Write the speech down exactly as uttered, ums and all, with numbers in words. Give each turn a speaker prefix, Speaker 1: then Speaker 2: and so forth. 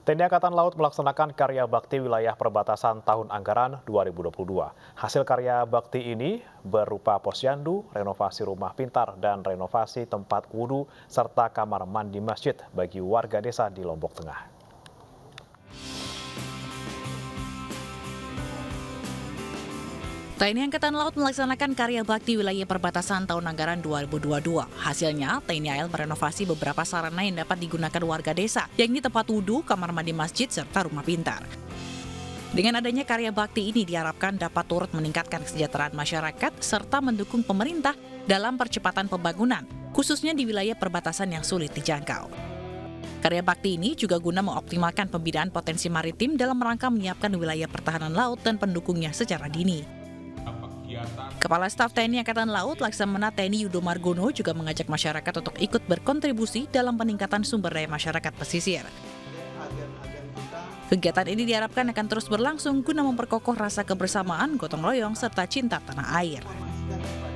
Speaker 1: T N I Angkatan Laut melaksanakan karya bakti wilayah perbatasan tahun anggaran dua ribu dua puluh dua. Hasil karya bakti ini berupa posyandu, renovasi rumah pintar, dan renovasi tempat wudhu serta kamar mandi masjid bagi warga desa di Lombok Tengah.
Speaker 2: T N I Angkatan Laut melaksanakan karya bakti wilayah perbatasan tahun anggaran dua ribu dua puluh dua. Hasilnya, T N I A L merenovasi beberapa sarana yang dapat digunakan warga desa, yakni tempat wudhu, kamar mandi masjid, serta rumah pintar. Dengan adanya karya bakti ini diharapkan dapat turut meningkatkan kesejahteraan masyarakat serta mendukung pemerintah dalam percepatan pembangunan, khususnya di wilayah perbatasan yang sulit dijangkau. Karya bakti ini juga guna mengoptimalkan pembinaan potensi maritim dalam rangka menyiapkan wilayah pertahanan laut dan pendukungnya secara dini. Kepala Staf T N I Angkatan Laut Laksamana T N I Yudo Margono juga mengajak masyarakat untuk ikut berkontribusi dalam peningkatan sumber daya masyarakat pesisir. Kegiatan ini diharapkan akan terus berlangsung guna memperkokoh rasa kebersamaan, gotong royong, serta cinta tanah air.